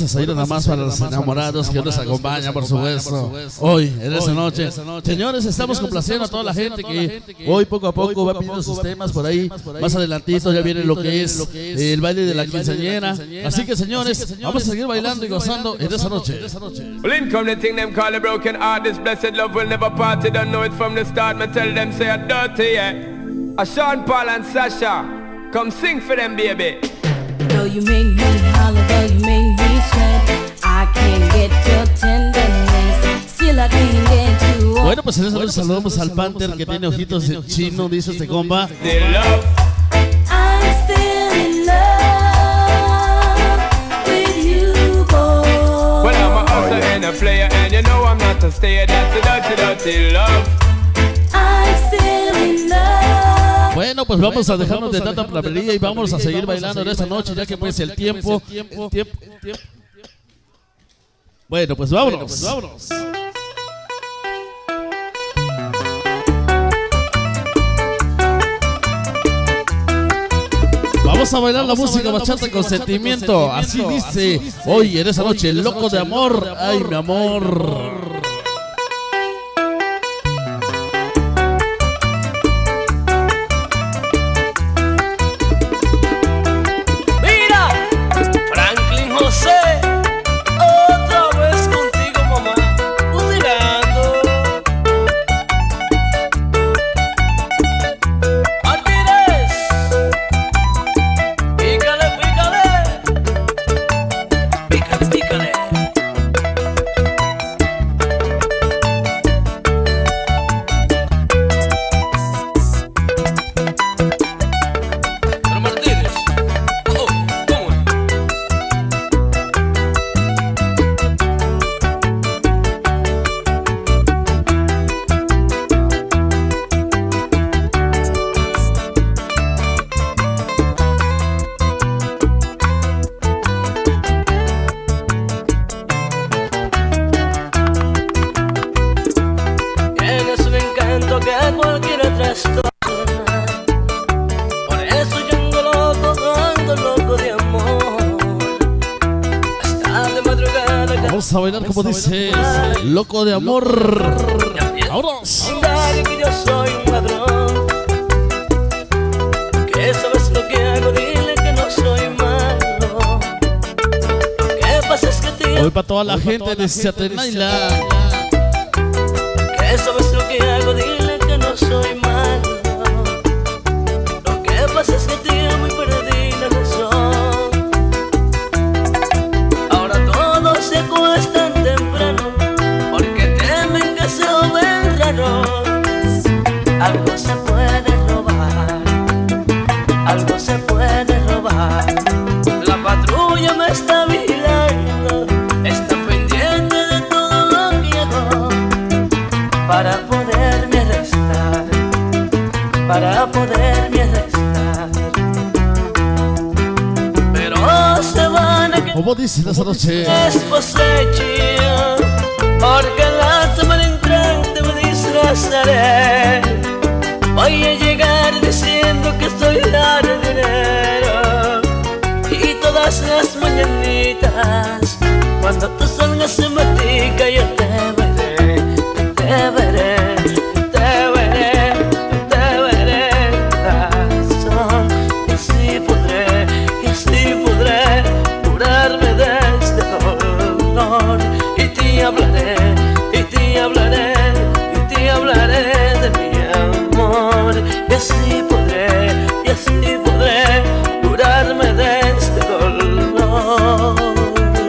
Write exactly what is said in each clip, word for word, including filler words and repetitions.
vamos a ir nada más para los enamorados que nos acompaña, por supuesto, hoy, en esa noche. Señores, estamos complaciendo a toda la gente que hoy poco a poco va pidiendo sus temas por ahí. Más adelantito ya viene lo que es el baile de la quinceañera. Así que, señores, vamos a seguir bailando y gozando en esa noche. Well, in come the thing them call a broken heart. This blessed love will never part. They don't know it from the start. Me tell them say I'm dirty, yeah. A Sean Paul and Sasha, come sing for them, baby. Though you make me holler, though you make me sweat, I can't get your tenderness. Still I can't get you. Bueno, pues en esa noche saludamos al Panther que tiene ojitos de chino, dice este compa. The love. I'm still in love with you, boy. Well, I'm a hustler and a player, and you know I'm not a stayer. That's a dirty, dirty love. I'm still in love. Bueno, pues vamos a dejarnos de tanta palabrería y vamos a seguir bailando en esta noche, ya que pues el tiempo, el tiempo, el tiempo. Bueno, pues vámonos, pues vámonos. Vamos a bailar la música bachata con sentimiento, así dice hoy en esa noche, loco de amor, ay mi amor. Vamos a bailar como dice, loco de amor. ¡Vámonos! Que yo soy un ladrón, que sabes lo que hago, dile que no soy malo. Lo que pasa es que te hoy para toda la gente de Satenaila, que sabes lo que hago, dile que no soy malo. Lo que pasa es que te amo y perdí la razón. Ahora todos se acuestan temprano porque temen que se ven raro. Algo se puede robar, algo se puede robar. La patrulla me está vigilando, está pendiente de todo lo que hago, para poderme arrestar, para poderme arrestar. Pero se van a como dice esa noche, desposecho, porque la semana entrante me disfrazaré. Voy a llegar diciendo que soy jardinero, y todas las mañanitas cuando tú salgas en matica yo te veré, te veré, te veré, te veré razón. Y así podré, y así podré curarme de este dolor. Y te hablaré, y te hablaré, y te hablaré de mi amor. Y así podré, y así podré curarme de este dolor.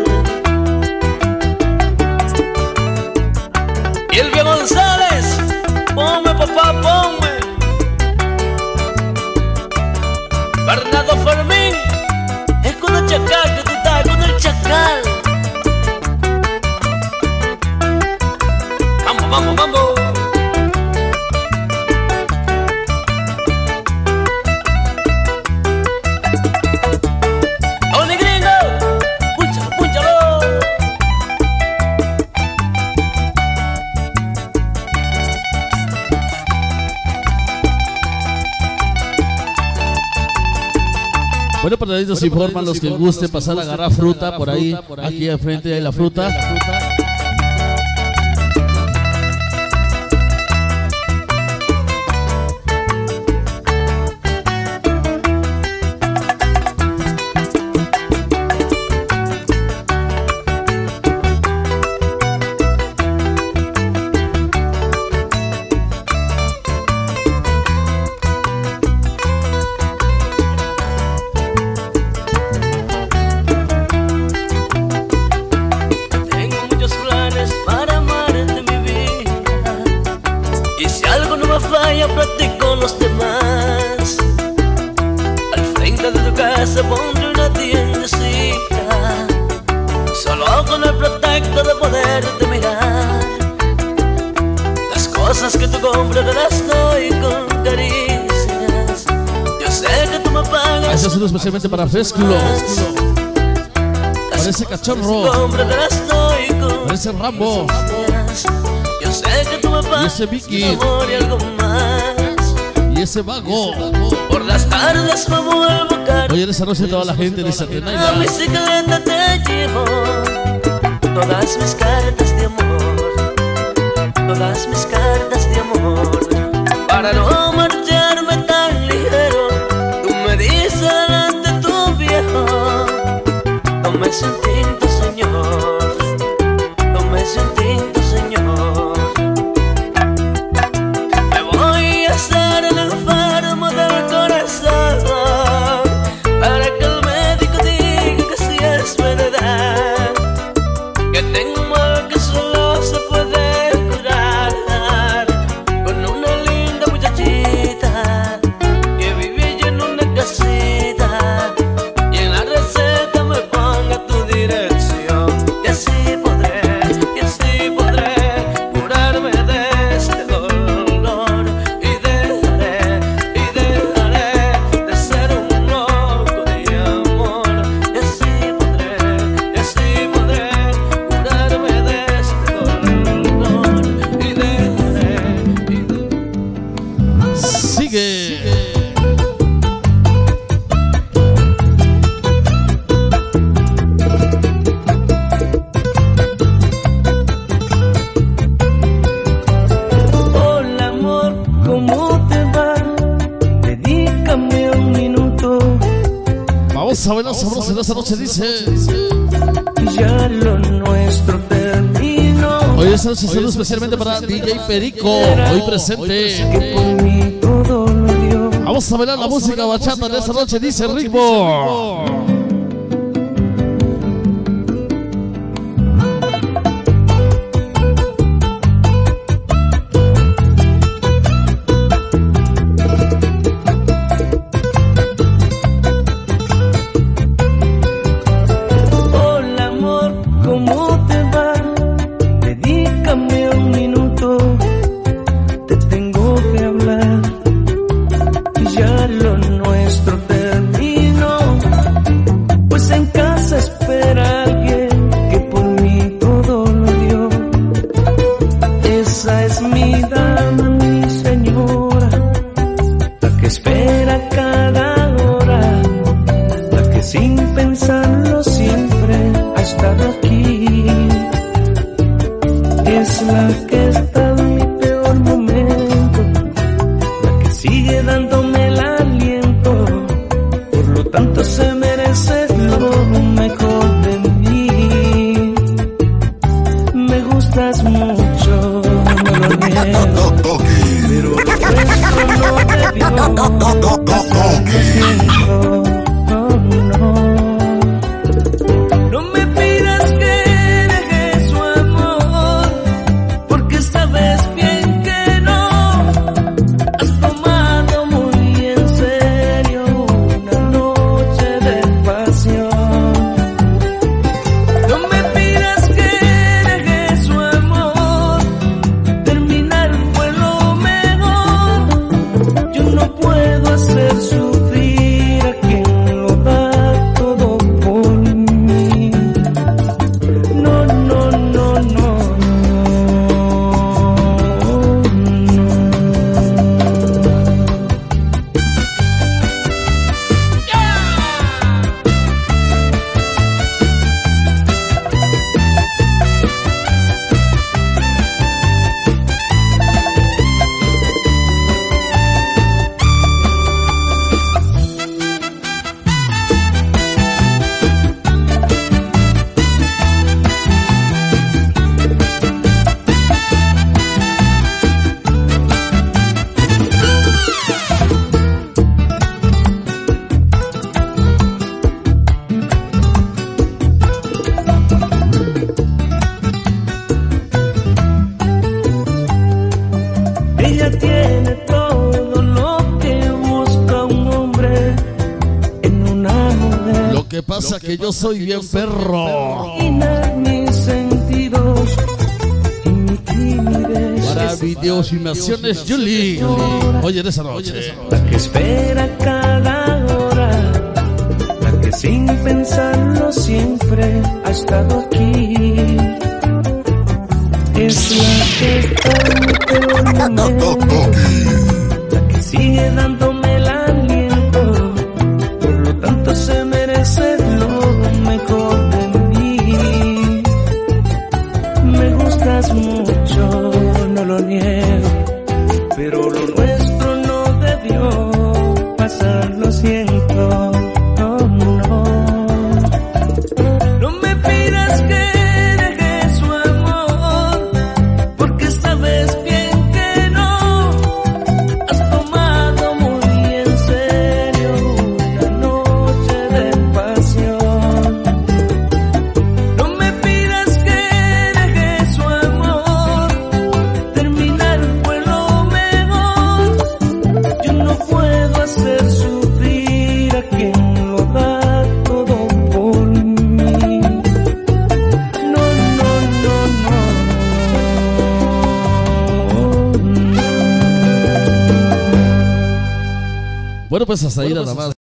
Bueno, por ahí nos informan los que gusten pasar a agarrar fruta por ahí. Aquí al frente hay la fruta. Platico los demás. Al frente de tu casa pondré una tiendecita, solo con el pretexto de poderte mirar. Las cosas que tú compras te las doy con caricias. Yo sé que tú me pagas. Eso es uno especialmente para Fresculo. Parece cachorro. Parece Rambo. Yo sé que tú me pagas. Y ese Vicky. Y algo más. Y ese vago. Por las tardes me vuelvo caro. Oye, esa noche toda la gente de Satenay. A bicicleta te llevo todas mis cartas de amor, todas mis cartas de amor. Para no marcharme tan ligero, tú me dices delante tu viejo: tómese un tinto, señor, tómese un tinto, señor. Me voy a hacer el enfermo del corazón para que el médico diga que sí es verdad, que tengo un mal que solo se puede curar con una linda muchachita que vive en una casita y en la receta me ponga tu dirección. Y así podré, y así podré curarme de este dolor y dejaré, y dejaré de ser un loco de amor. Y así podré, y así podré curarme de este dolor y dejaré, y dejaré. Sigue. Hola amor, ¿cómo te va? Dedícame un minuto. Vamos a bailar sabroso en esta noche, dice. Ya lo nuestro terminó. Hoy esta noche saludo especialmente para D J Perico, hoy presente. Que por mí todo lo dio. Vamos a bailar la música bachata de esta noche, dice Ritmo. Hola amor, ¿cómo te va? Dedícame un minuto, te tengo que hablar. Ya lo nuestro terminó, pues en casa espera alguien que por mí todo lo dio. Esa es mi dama, mi señora, la que espera cada hora, la que sin pensarlo siempre ha estado aquí. Es la que está en mi peor momento, la que sigue dándome el aliento, por lo tanto se merece lo mejor de mí. Me gustas mucho, no lo niego, pero esto no debió pasar, lo siento, no, no. No me pidas que deje su amor, porque sabes bien que no. Has tomado muy en serio una noche de pasión. No me pidas que deje su amor, terminar fue lo mejor. Yo no puedo hacer pasa que yo soy bien perro. Mis sentidos y mi timidez. Para videos y filmaciones, Julie. Oye, de esa noche. La que espera cada hora, la que sin pensarlo siempre ha estado aquí. Es la que tanto, la que sigue dándome el aliento, por lo tanto se merece lo mejor de mí. Me gustas mucho, no lo niego, pero lo nuestro no debió pasar, lo siento. No, no, no me pidas que deje su amor, porque sabes bien que no. Has tomado muy en serio una noche de pasión. No me pidas que deje su amor, terminar fue lo mejor. Yo no puedo hacer sufrir a quien lo da todo por mí. No, no, no, no, no. Bueno, pues hasta ahí nada más.